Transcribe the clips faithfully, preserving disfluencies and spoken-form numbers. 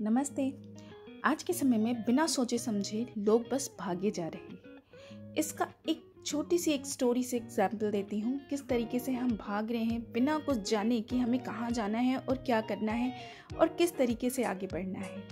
नमस्ते। आज के समय में बिना सोचे समझे लोग बस भागे जा रहे हैं। इसका एक छोटी सी एक स्टोरी से एग्जाम्पल देती हूँ, किस तरीके से हम भाग रहे हैं बिना कुछ जाने कि हमें कहाँ जाना है और क्या करना है और किस तरीके से आगे बढ़ना है।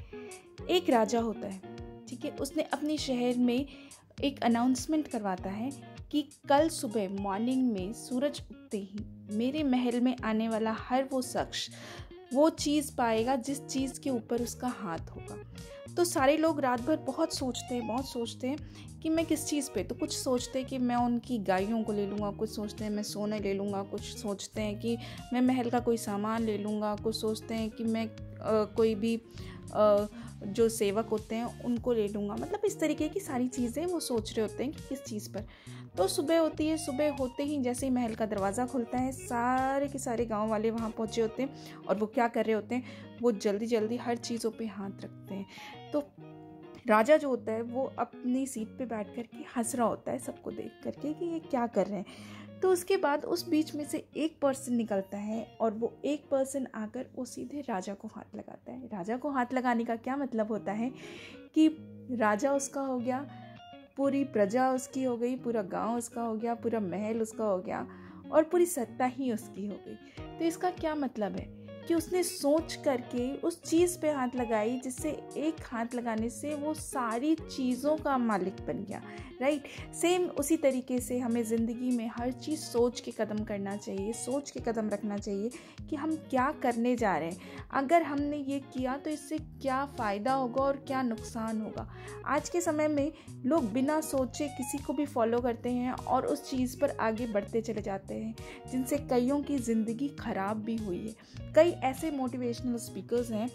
एक राजा होता है, ठीक है। उसने अपने शहर में एक अनाउंसमेंट करवाता है कि कल सुबह मॉर्निंग में सूरज उगते ही मेरे महल में आने वाला हर वो शख्स वो चीज़ पाएगा जिस चीज़ के ऊपर उसका हाथ होगा। तो सारे लोग रात भर बहुत सोचते हैं बहुत सोचते हैं कि मैं किस चीज़ पे, तो कुछ सोचते हैं कि मैं उनकी गायों को ले लूँगा, कुछ सोचते हैं मैं सोना ले लूँगा, कुछ सोचते हैं कि मैं महल का कोई सामान ले लूँगा, कुछ सोचते हैं कि मैं आ, कोई भी आ, जो सेवक होते हैं उनको ले लूँगा। मतलब इस तरीके की सारी चीज़ें वो सोच रहे होते हैं कि किस चीज़ पर। तो सुबह होती है, सुबह होते ही जैसे ही महल का दरवाज़ा खुलता है सारे के सारे गांव वाले वहाँ पहुँचे होते हैं और वो क्या कर रहे होते हैं, वो जल्दी जल्दी हर चीज़ों पे हाथ रखते हैं। तो राजा जो होता है वो अपनी सीट पे बैठ कर के हंस रहा होता है सबको देख करके कि ये क्या कर रहे हैं। तो उसके बाद उस बीच में से एक पर्सन निकलता है और वो एक पर्सन आकर वो सीधे राजा को हाथ लगाता है। राजा को हाथ लगाने का क्या मतलब होता है कि राजा उसका हो गया, पूरी प्रजा उसकी हो गई, पूरा गांव उसका हो गया, पूरा महल उसका हो गया और पूरी सत्ता ही उसकी हो गई। तो इसका क्या मतलब है कि उसने सोच करके उस चीज़ पे हाथ लगाई जिससे एक हाथ लगाने से वो सारी चीज़ों का मालिक बन गया। राइट, सेम उसी तरीके से हमें ज़िंदगी में हर चीज़ सोच के कदम करना चाहिए, सोच के कदम रखना चाहिए कि हम क्या करने जा रहे हैं। अगर हमने ये किया तो इससे क्या फ़ायदा होगा और क्या नुकसान होगा। आज के समय में लोग बिना सोचे किसी को भी फॉलो करते हैं और उस चीज़ पर आगे बढ़ते चले जाते हैं, जिनसे कईयों की ज़िंदगी ख़राब भी हुई है। कई ऐसे मोटिवेशनल स्पीकर्स हैं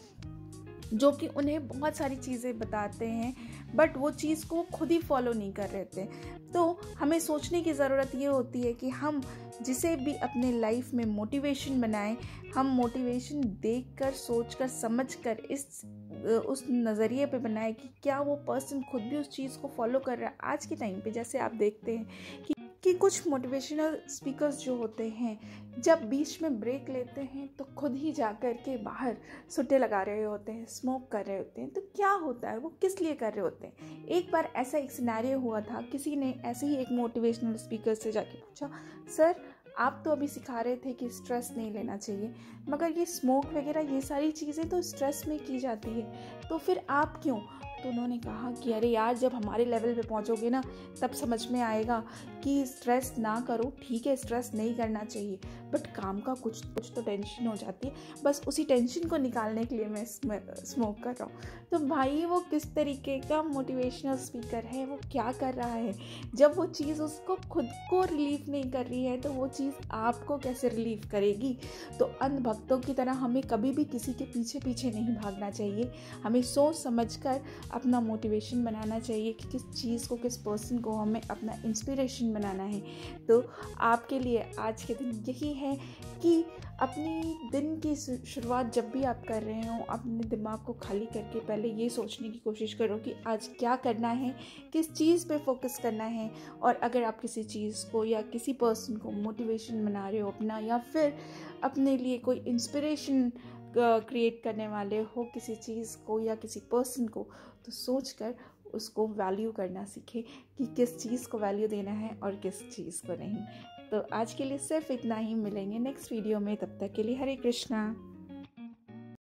जो कि उन्हें बहुत सारी चीज़ें बताते हैं बट वो चीज़ को खुद ही फॉलो नहीं कर रहे थे। तो हमें सोचने की ज़रूरत ये होती है कि हम जिसे भी अपने लाइफ में मोटिवेशन बनाएं, हम मोटिवेशन देखकर, सोचकर, समझकर इस उस नज़रिए पे बनाएं कि क्या वो पर्सन खुद भी उस चीज़ को फॉलो कर रहा है। आज के टाइम पे जैसे आप देखते हैं कि कि कुछ मोटिवेशनल स्पीकर्स जो होते हैं जब बीच में ब्रेक लेते हैं तो खुद ही जा कर के बाहर सुट्टे लगा रहे होते हैं, स्मोक कर रहे होते हैं। तो क्या होता है, वो किस लिए कर रहे होते हैं। एक बार ऐसा एक सिनेरियो हुआ था, किसी ने ऐसे ही एक मोटिवेशनल स्पीकर से जाके पूछा, सर आप तो अभी सिखा रहे थे कि स्ट्रेस नहीं लेना चाहिए, मगर ये स्मोक वगैरह ये सारी चीज़ें तो स्ट्रेस में की जाती है, तो फिर आप क्यों। तो उन्होंने कहा कि अरे यार, जब हमारे लेवल पे पहुंचोगे ना तब समझ में आएगा कि स्ट्रेस ना करो। ठीक है, स्ट्रेस नहीं करना चाहिए बट काम का कुछ कुछ तो टेंशन हो जाती है, बस उसी टेंशन को निकालने के लिए मैं स्मोक कर रहा हूँ। तो भाई वो किस तरीके का मोटिवेशनल स्पीकर है, वो क्या कर रहा है। जब वो चीज़ उसको खुद को रिलीफ नहीं कर रही है तो वो चीज़ आपको कैसे रिलीफ करेगी। तो अंधभक्तों की तरह हमें कभी भी किसी के पीछे पीछे नहीं भागना चाहिए। हमें सोच समझ कर अपना मोटिवेशन बनाना चाहिए कि किस चीज़ को, किस पर्सन को हमें अपना इंस्पिरेशन बनाना है। तो आपके लिए आज के दिन यही है कि अपनी दिन की शुरुआत जब भी आप कर रहे हो अपने दिमाग को खाली करके पहले ये सोचने की कोशिश करो कि आज क्या करना है, किस चीज़ पे फोकस करना है। और अगर आप किसी चीज़ को या किसी पर्सन को मोटिवेशन बना रहे हो अपना, या फिर अपने लिए कोई इंस्पिरेशन क्रिएट करने वाले हो किसी चीज़ को या किसी पर्सन को, तो सोचकर उसको वैल्यू करना सीखें कि किस चीज़ को वैल्यू देना है और किस चीज़ को नहीं। तो आज के लिए सिर्फ इतना ही, मिलेंगे नेक्स्ट वीडियो में, तब तक के लिए हरे कृष्णा।